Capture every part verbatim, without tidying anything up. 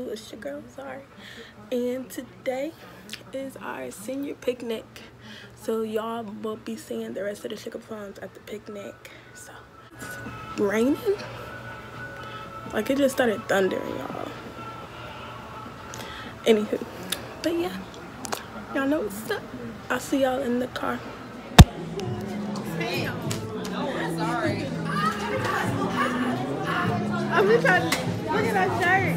It's your girl, sorry. And today is our senior picnic. So y'all will be seeing the rest of the sugar plums at the picnic. So it's raining. Like it just started thundering, y'all. Anywho, but yeah, y'all know what's up. I'll see y'all in the car. Sorry. I'm just trying to look at that shirt.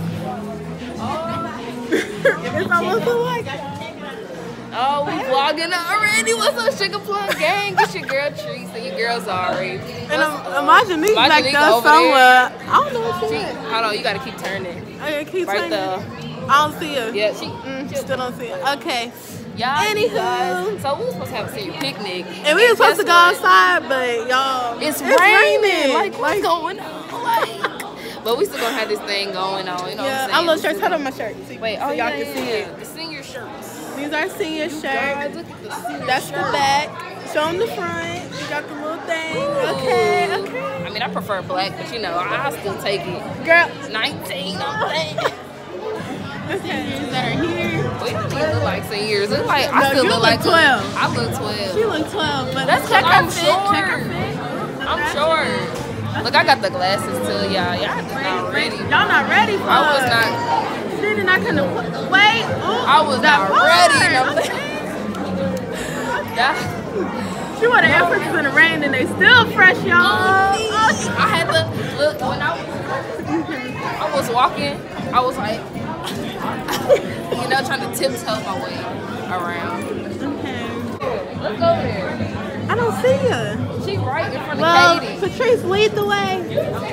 It's almost like. Oh, we vlogging already. What's up, Sugar Plum Gang? Get your girl Trees and your girl Zari. And um, imagine me back there somewhere. I don't know what she is. Hold on, you gotta keep turning. Okay, keep right turning. There. I don't see her. Yeah, she mm, still don't see her. Okay. Y'all, Anywho. guys, so we were supposed to have a senior picnic. And we were supposed to go outside, but y'all, it's, it's raining. raining. Like, what's like, going on? Like, but we still gonna have this thing going on. You know yeah, what I'm saying? I love shirts. Hold on my shirt. See, Wait, so oh y'all yeah, can yeah, see yeah. it. The senior shirts. These are senior shirts. Guys, look at the senior That's shirt. the back. Show them the front. You got the little thing. Ooh. Okay, okay. I mean, I prefer black, but you know, I'll still take it. Girl. nineteen, I'm saying. The seniors that are here. We don't even look like seniors. Look like I No, still you look look like twelve. I look twelve. She look twelve, but that's check I'm her fit. short. Check her fit. I'm short. Look, I got the glasses too, y'all. Y'all not ready. Y'all not ready for I was us. not. She did not come to wait. Ooh, I was not ready. No. Okay. Yeah. She wore the Air Forces in the rain and they still fresh, y'all. Oh, I had to look when I was, I was walking. I was like, you know, trying to tiptoe my way around. Okay. Let's go there. I don't see her. She right in front well, of Katie. Patrice, lead the way.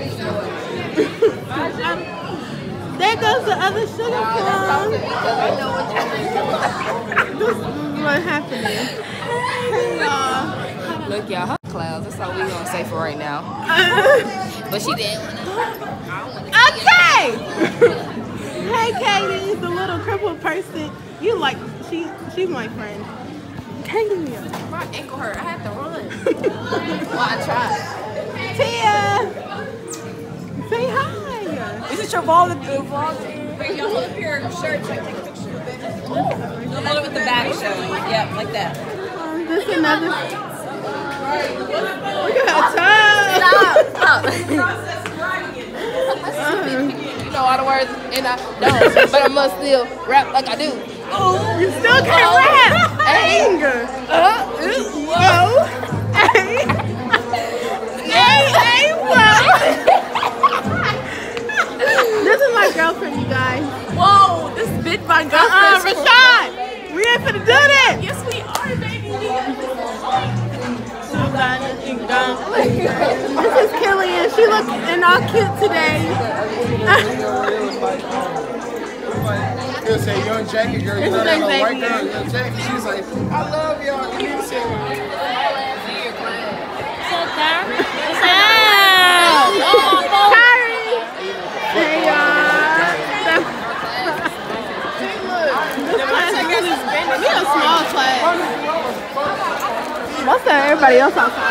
There goes the other sugar plum. I know what This is what happened. Hey, y'all. Look, y'all, her clouds. That's all we gonna say for right now. But she didn't want to. Okay. Hey, Katie, the little crippled person. You like she? She's my friend. Katie, my ankle hurt. I had to run. Well, I tried. Tia, say hi. Is it your vlog? vlog? Wait, y'all hold up your shirt so I can take a picture of it. Hold it with the back showing. Yeah, like that. Um, this is another. Look at her toe. Stop. Stop. You know all the words, and I don't, but I must still rap like I do. Oh, you still can't oh. rap. Anger. Uh, whoa. Hey. Hey, hey, whoa. This is my girlfriend, you guys. Whoa, this bitch my girlfriend. Uh-uh, Rashad. We ain't finna do that. Yes, we are, baby. This is Killian. She looks and all cute today. He'll say, young Jackie girl, you know that little white girl, young Jackie. She's like, I love y'all. And you say, Kyrie. Hey, y'all. We a small class. What's that? Everybody else outside.